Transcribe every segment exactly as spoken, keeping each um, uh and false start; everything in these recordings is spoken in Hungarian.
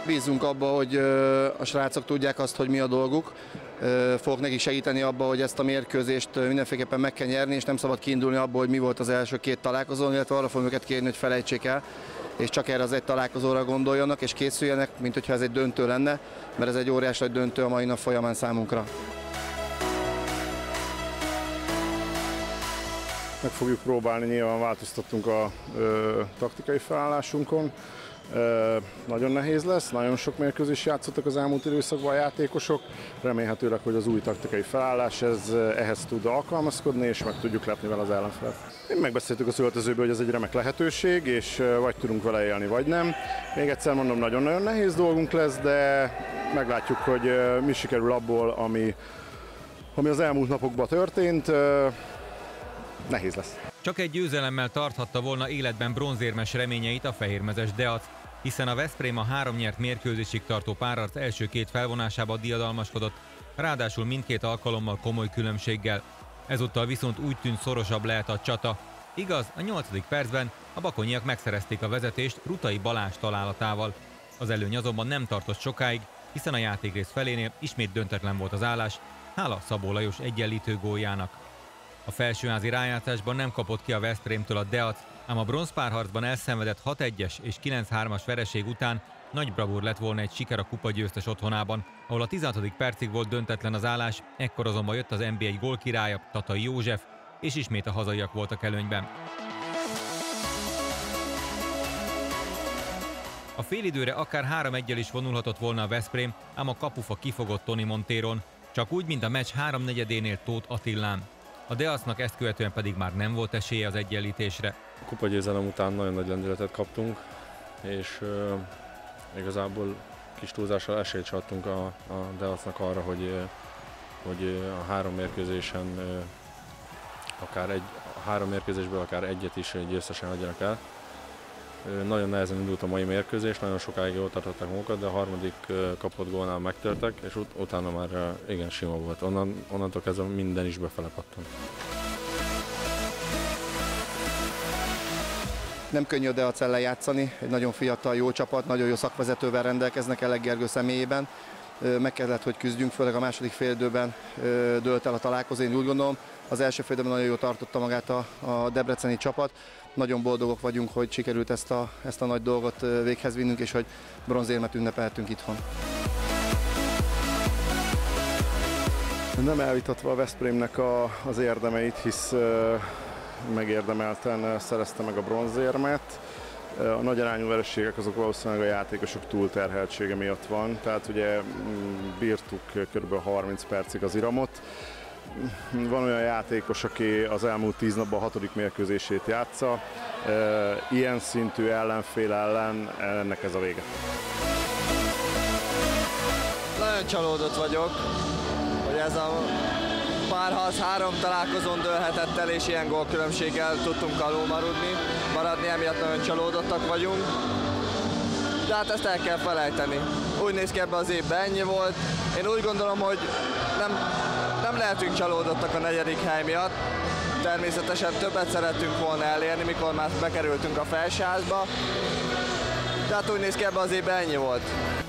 Bízunk abba, hogy a srácok tudják azt, hogy mi a dolguk. Fogok nekik segíteni abba, hogy ezt a mérkőzést mindenféleképpen meg kell nyerni, és nem szabad kiindulni abból, hogy mi volt az első két találkozón, illetve arra fogom őket kérni, hogy felejtsék el, és csak erre az egy találkozóra gondoljanak, és készüljenek, mint hogyha ez egy döntő lenne, mert ez egy óriási nagy döntő a mai nap folyamán számunkra. Meg fogjuk próbálni, nyilván változtattunk a ö, taktikai felállásunkon. Ö, nagyon nehéz lesz, nagyon sok mérkőzést játszottak az elmúlt időszakban a játékosok. Remélhetőleg, hogy az új taktikai felállás ez, ehhez tud alkalmazkodni, és meg tudjuk lepni vele az ellenfelet. Én megbeszéltük az öltözőből, hogy ez egy remek lehetőség, és vagy tudunk vele élni, vagy nem. Még egyszer mondom, nagyon-nagyon nehéz dolgunk lesz, de meglátjuk, hogy mi sikerül abból, ami, ami az elmúlt napokban történt. Nehéz lesz. Csak egy győzelemmel tarthatta volna életben bronzérmes reményeit a fehérmezes Deac, hiszen a Veszprém a három nyert mérkőzésig tartó párharc első két felvonásába diadalmaskodott, ráadásul mindkét alkalommal komoly különbséggel. Ezúttal viszont úgy tűnt, szorosabb lehet a csata. Igaz, a nyolcadik percben a bakonyiak megszerezték a vezetést Rutai Balázs találatával. Az előny azonban nem tartott sokáig, hiszen a játékrész felénél ismét döntetlen volt az állás, hála Szabó Lajos egyenlítő góljának. A felsőházi rájátszásban nem kapott ki a Veszprémtől a Deac, ám a bronzpárharcban elszenvedett hat egyes és kilenc hármas vereség után nagy bravúr lett volna egy siker a kupagyőztes otthonában, ahol a tizenhatodik percig volt döntetlen az állás, ekkor azonban jött az en bé egy gólkirálya, Tatai József, és ismét a hazaiak voltak előnyben. A félidőre akár három egyel is vonulhatott volna a Veszprém, ám a kapufa kifogott Toni Montéron, csak úgy, mint a meccs háromnegyedénél Tóth Attillán. A Deacnak ezt követően pedig már nem volt esélye az egyenlítésre. A kupagyőzelem után nagyon nagy lendületet kaptunk, és uh, igazából kis túlzással esélyt se adtunk a, a Deacnak arra, hogy, uh, hogy a három mérkőzésen, uh, akár egy, a három mérkőzésből akár egyet is győztesen adjanak el. Uh, nagyon nehezen indult a mai mérkőzés, nagyon sokáig jól tartották magukat, de a harmadik uh, kapott gólnál megtörtek, és ut utána már uh, igen sima volt. Onnan, onnantól kezdve minden is befele pattant. Nem könnyű a Deac ellen játszani, egy nagyon fiatal, jó csapat, nagyon jó szakvezetővel rendelkeznek Elek Gergő személyében. Meg kellett, hogy küzdjünk, főleg a második félidőben dőlt el a találkozó, én úgy gondolom. Az első félidőben nagyon jól tartotta magát a, a debreceni csapat. Nagyon boldogok vagyunk, hogy sikerült ezt a, ezt a nagy dolgot véghez vinnünk, és hogy bronzérmet ünnepeltünk itthon. Nem elvitatva a Veszprémnek a, az érdemeit, hisz megérdemelten szerezte meg a bronzérmet. A nagy arányú vereségek azok valószínűleg a játékosok túlterheltsége miatt van, tehát ugye bírtuk kb. harminc percig az iramot. Van olyan játékos, aki az elmúlt tíz napban a hatodik mérkőzését játsza. Ilyen szintű ellenfél ellen ennek ez a vége. Nagyon csalódott vagyok, hogy ez a párharc három találkozón dőlhetett el, és ilyen gólkülönbséggel tudtunk alul maradni. maradni, emiatt nagyon csalódottak vagyunk. De hát ezt el kell felejteni. Úgy néz ki, ebben az évben ennyi volt. Én úgy gondolom, hogy nem, nem lehetünk csalódottak a negyedik hely miatt. Természetesen többet szerettünk volna elérni, mikor már bekerültünk a felsőházba. De hát úgy néz ki, ebben az évben ennyi volt.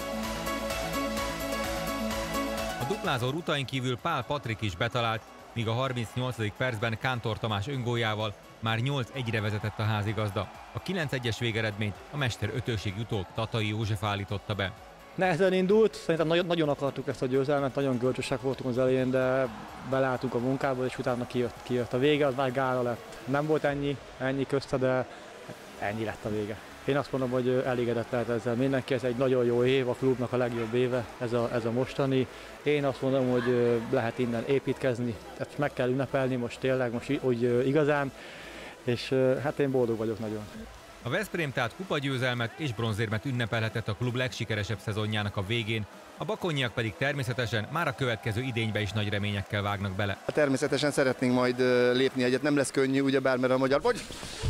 A duplázó Rutain kívül Pál Patrik is betalált, míg a harmincnyolcadik percben Kántor Tamás öngóljával már nyolc egyre vezetett a házigazda. A kilenc egyes végeredményt a mester ötösig jutó Tatai József állította be. Nehezen indult, szerintem nagyon, nagyon akartuk ezt a győzelmet, nagyon görcsösek voltunk az elején, de beleálltunk a munkába, és utána kijött, kijött a vége, az már gála lett. Nem volt ennyi, ennyi közte, de ennyi lett a vége. Én azt mondom, hogy elégedett lehet ezzel mindenki, ez egy nagyon jó év, a klubnak a legjobb éve, ez a, ez a mostani. Én azt mondom, hogy lehet innen építkezni, tehát meg kell ünnepelni most tényleg, most úgy igazán, és hát én boldog vagyok nagyon. A Veszprém tehát kupagyőzelmet és bronzérmet ünnepelhetett a klub legsikeresebb szezonjának a végén, a bakonyiak pedig természetesen már a következő idénybe is nagy reményekkel vágnak bele. Természetesen szeretnénk majd lépni egyet, nem lesz könnyű, ugyebár, mert a magyar... Vagy...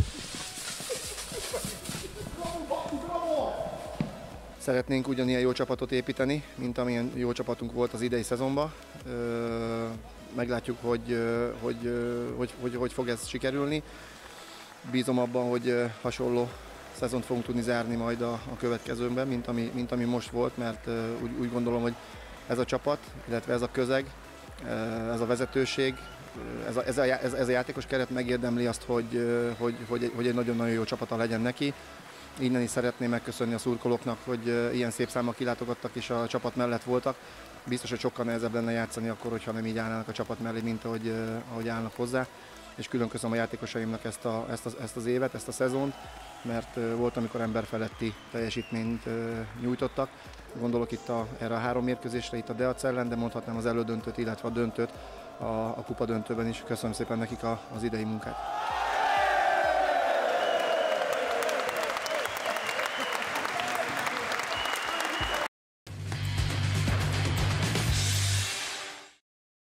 Szeretnénk ugyanilyen jó csapatot építeni, mint amilyen jó csapatunk volt az idei szezonban. Meglátjuk, hogy hogy, hogy, hogy hogy fog ez sikerülni. Bízom abban, hogy hasonló szezont fogunk tudni zárni majd a, a következőben, mint ami, mint ami most volt, mert uh, úgy, úgy gondolom, hogy ez a csapat, illetve ez a közeg, uh, ez a vezetőség, uh, ez, a, ez, a, ez, ez a játékos keret megérdemli azt, hogy, uh, hogy, hogy, hogy egy nagyon-nagyon jó csapata legyen neki. Innen is szeretném megköszönni a szurkolóknak, hogy uh, ilyen szép számmal kilátogattak és a csapat mellett voltak. Biztos, hogy sokkal nehezebb lenne játszani akkor, hogyha nem így állnának a csapat mellé, mint ahogy, uh, ahogy állnak hozzá. És külön köszönöm a játékosaimnak ezt, a, ezt, az, ezt az évet, ezt a szezont, mert uh, volt, amikor emberfeletti teljesítményt uh, nyújtottak. Gondolok itt a, erre a három mérkőzésre, itt a Deac ellen, de mondhatnám az elődöntőt, illetve a döntőt a, a kupa döntőben is. Köszönöm szépen nekik a, az idei munkát.